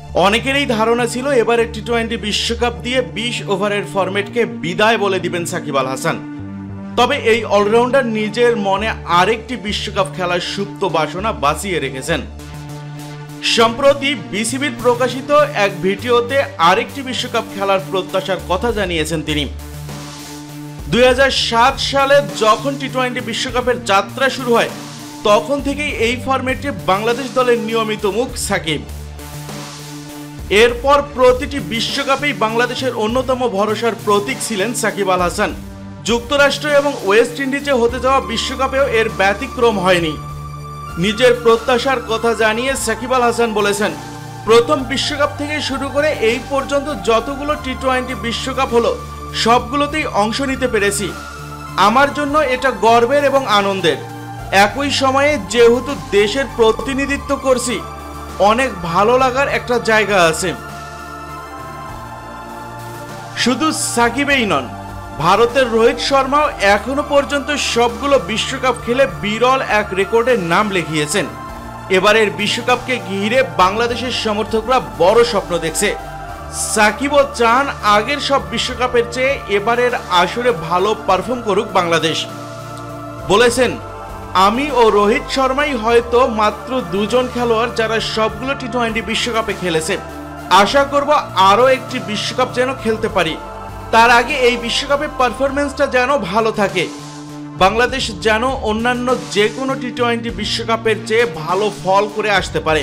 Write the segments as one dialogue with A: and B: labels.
A: অনেকেরই ধারণা ছিল এবারে টি-20 বিশ্বকাপ দিয়ে 20 ওভারের ফরম্যাটকে বিদায় বলে দিবেন সাকিব আল হাসান। তবে এই অলরাউন্ডার নিজের মনে আরেকটি বিশ্বকাপ খেলার সুপ্ত বাসনা বাঁচিয়ে রেখেছেন। সম্প্রতি বিসিবির প্রকাশিত এক ভিডিওতে আরেকটি বিশ্বকাপ খেলার প্রত্যাশার কথা জানিয়েছেন তিনি। 2007 সালে যখন টি-20 বিশ্বকাপের যাত্রা শুরু হয় তখন থেকেই এই ফরম্যাটে বাংলাদেশ দলের নিয়মিত মুখ সাকিব। এরপর প্রতিটি বিশ্বকাপেই বাংলাদেশের অন্যতম ভরসার প্রতীক ছিলেন সাকিব আল হাসান। যুক্তরাষ্ট্র এবং ওয়েস্ট ইন্ডিজে হতে যাওয়া বিশ্বকাপেও এর ব্যতিক্রম হয়নি। নিজের প্রত্যাশার কথা জানিয়ে সাকিব আল হাসান বলেছেন, প্রথম বিশ্বকাপ থেকে শুরু করে এই পর্যন্ত যতগুলো টি-20 বিশ্বকাপ হলো সবগুলোতেই অংশ নিতে পেরেছি। আমার জন্য এটা গর্বের এবং আনন্দের। একই সময়ে যেহেতু দেশের প্রতিনিধিত্ব করছি, অনেক ভালো লাগার একটা জায়গা আছে। শুধু সাকিবেই নন, ভারতের রোহিত শর্মাও এখনো পর্যন্ত সবগুলো বিশ্বকাপ খেলে বিরল এক রেকর্ডের নাম লিখিয়েছেন। এবারের বিশ্বকাপকে ঘিরে বাংলাদেশের সমর্থকরা বড় স্বপ্ন দেখছে। সাকিবও চান আগের সব বিশ্বকাপের চেয়ে এবারের আসরে ভালো পারফর্ম করুক বাংলাদেশ। বলেছেন, আমি ও রোহিত শর্মাই হয়তো মাত্র দুজন খেলোয়াড় যারা সবগুলো টি-20 বিশ্বকাপে খেলেছে। আশা করব আরও একটি বিশ্বকাপ যেন খেলতে পারি। তার আগে এই বিশ্বকাপে পারফরমেন্সটা যেন ভালো থাকে। বাংলাদেশ যেন অন্যান্য যে কোনো টি-20 বিশ্বকাপের চেয়ে ভালো ফল করে আসতে পারে।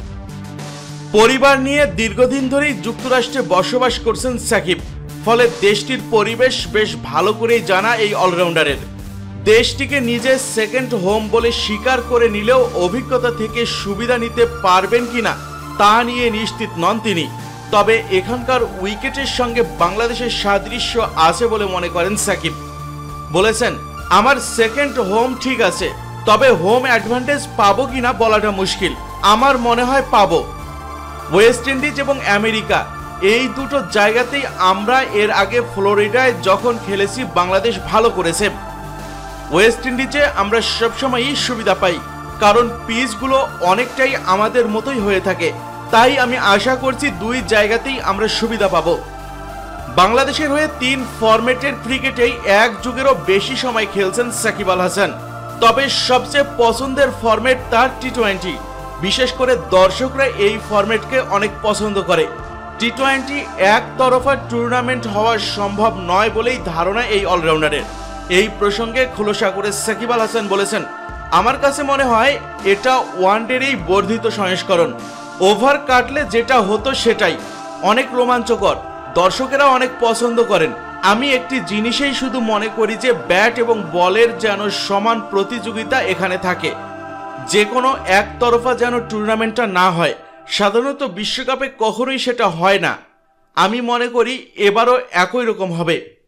A: পরিবার নিয়ে দীর্ঘদিন ধরেই যুক্তরাষ্ট্রে বসবাস করছেন সাকিব, ফলে দেশটির পরিবেশ বেশ ভালো করেই জানা এই অলরাউন্ডারের। দেশটিকে নিজের সেকেন্ড হোম বলে স্বীকার করে নিলেও অভিজ্ঞতা থেকে সুবিধা নিতে পারবেন কিনা তা নিয়ে নিশ্চিত নন তিনি। তবে এখানকার উইকেটের সঙ্গে বাংলাদেশের সাদৃশ্য আছে বলে মনে করেন সাকিব। বলেছেন, আমার সেকেন্ড হোম ঠিক আছে, তবে হোম অ্যাডভান্টেজ পাবো কিনা বলাটা মুশকিল। আমার মনে হয় পাবো। ওয়েস্ট ইন্ডিজ এবং আমেরিকা এই দুটো জায়গাতেই আমরা এর আগে ফ্লোরিডায় যখন খেলেছি বাংলাদেশ ভালো করেছে। ওয়েস্ট ইন্ডিজে আমরা সবসময়ই সুবিধা পাই, কারণ পিচগুলো অনেকটাই আমাদের মতোই হয়ে থাকে। তাই আমি আশা করছি দুই জায়গাতেই আমরা সুবিধা পাবো। বাংলাদেশের হয়ে 3 ফরম্যাটের ক্রিকেটেই এক যুগেরও বেশি সময় খেলছেন সাকিব আল হাসান। তবে সবচেয়ে পছন্দের ফরম্যাট তার টি-20। বিশেষ করে দর্শকরা এই ফরম্যাটকে অনেক পছন্দ করে। টি-20 একতরফা টুর্নামেন্ট হওয়া সম্ভব নয় বলেই ধারণা এই অলরাউন্ডারের। এই প্রসঙ্গে খোলসা করে সাকিব আল হাসান বলেছেন, আমার কাছে মনে হয় এটা ওয়ানডেরই বর্ধিত সংস্করণ। ওভার কাটলে যেটা হতো সেটাই, অনেক রোমাঞ্চকর, দর্শকেরা অনেক পছন্দ করেন। আমি একটি জিনিসেই শুধু মনে করি যে ব্যাট এবং বলের যেন সমান প্রতিযোগিতা এখানে থাকে, যে কোনো একতরফা যেন টুর্নামেন্টটা না হয়। সাধারণত বিশ্বকাপে কখনোই সেটা হয় না। আমি মনে করি এবারও একই রকম হবে।